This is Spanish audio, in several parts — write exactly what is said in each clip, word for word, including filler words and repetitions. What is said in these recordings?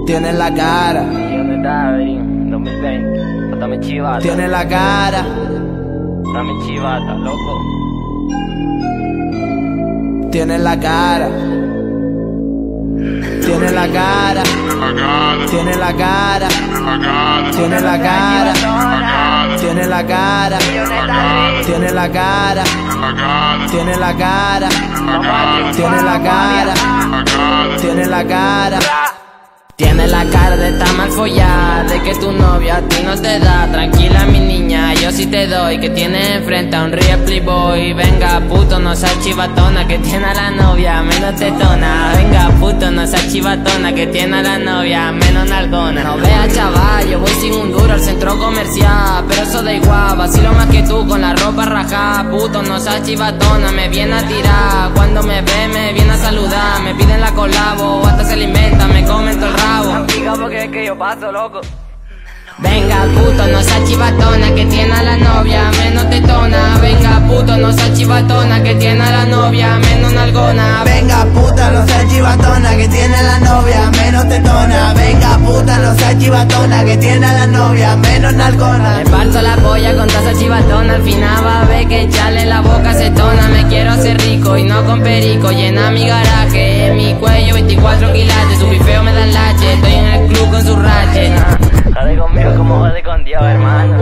Tiene la cara. ¿Dónde está, Adrien? dos mil veinte. Dame chivata. Tiene la cara. Dame chivata, loco. Tiene la cara. Tiene la cara. Tiene la cara. Tiene la cara. Tiene la cara. Tiene la cara. Tiene la cara. Tiene la cara. Tiene la cara. Tiene la cara de estar mal follada, de que tu novia a ti no te da. Tranquila mi niña, yo sí te doy. Que tiene enfrente a un real playboy. Venga puto, no seas chivatona, que tiene a la novia menos tetona. Venga puto, no seas chivatona, que tiene a la novia menos nalgona. No veas chaval, yo voy sin un duro al centro comercial, pero eso da igual, vacilo más que tú con la ropa rajada. Puto, no seas chivatona, me viene a tirar. Cuando me ve me viene a saludar, me piden la colabo, hasta se alimenta, me comen todo el rabo. Porque es que yo paso, loco. Venga puto, no seas chivatona, que tiene a la novia menos tetona. Venga puto, no seas chivatona, que tiene a la novia menos nalgona. Venga puta, no seas chivatona, que tiene a la novia menos tetona. Venga puta, no seas chivatona, que tiene a la novia menos nalgona. Me parto la polla con taza chivatona, al final va a ver que echarle la boca se tona. Me quiero hacer rico y no con perico, llena mi garaje, en mi cuello veinticuatro quilates. Su bifeo me dan lache, estoy en el club con su rache. Jode conmigo como jode con Dios, hermano.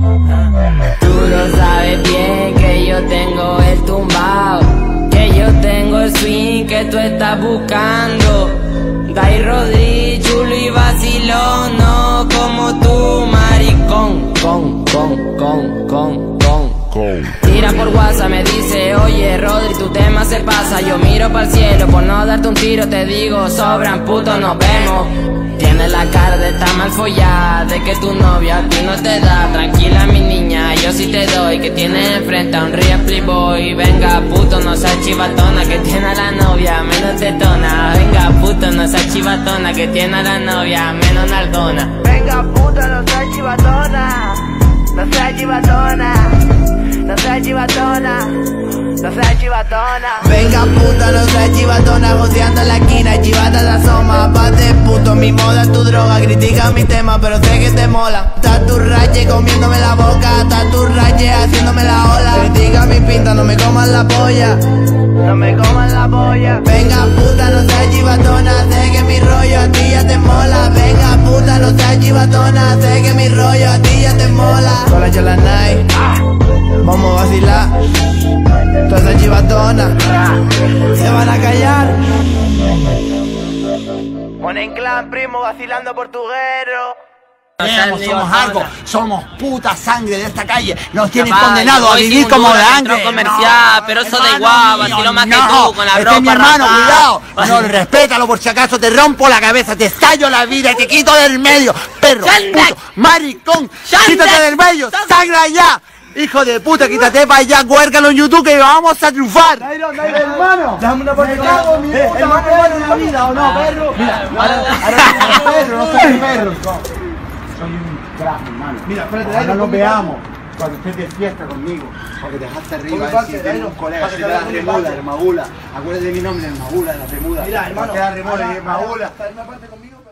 Tú lo sabes bien que yo tengo el tumbao, que yo tengo el swing que tú estás buscando. Dai Rodri, chulo y vacilón, no como tú, maricón. Con, con, con, con, con, con. Tira por WhatsApp, me dice, oye Rodri, tu tema se pasa. Yo miro para el cielo, por no darte un tiro te digo, sobran puto, nos vemos. Tiene la cara de estar mal follada, de que tu novia a ti no te da. Tranquila mi niña, yo sí te doy. Que tiene enfrente a un real playboy. Venga puto, no seas chivatona, que tiene a la novia menos tetona. Venga puto, no seas chivatona, que tiene a la novia menos nalgona. Venga puta, no seas chivatona, no seas chivatona, no seas chivatona, no seas chivatona. Venga puta, no seas chivatona, joseando en la esquina, chivata se asoma. Aparte puto, mi moda es tu droga, critica mi tema, pero sé que te mola. Está tu rache comiéndome la boca, está tu rache haciéndome la ola. Critica mi pinta, no me comas la polla, no me coman la polla. Venga puta, no seas chivatona, sé que mi rollo a ti ya te mola. Venga puta, no seas chivatona, sé que mi rollo a ti ya te mola. Sola yo la night, vamos a vacilar. Todas esas chivatonas se van a callar. Ponen clan, primo, vacilando portuguero. Somos, somos algo, somos puta sangre de esta calle. Nos tienen Chaval, condenados a voy vivir sin como duro de al antes. centro comercial, pero eso da hermano igual, mío, vacilo más que no. tú, con la Este ropa es mi hermano, raspada. cuidado. No, respétalo por si acaso, te rompo la cabeza, te estallo la vida y te quito del medio. Perro, puto, maricón, quítate del medio, sangra ya. Hijo de puta, quítate para allá, cuércalo en YouTube que vamos a triunfar. Nairo, Nairo, hermano, déjame una parte. Me cago en mi puta, hermano, hermano en la vida, ¿o no, perro? Mira, ahora, ahora no soy perro, no soy perro. Soy un crack, hermano. Mira, espérate, ahora nos veamos cuando estés de fiesta conmigo, porque dejaste arriba a ver si tienes un colega, si te da remula, Hermagula. Acuérdate de mi nombre, Hermagula, la remuda. Mira, hermano, te da remula y Hermagula. Está en una parte conmigo.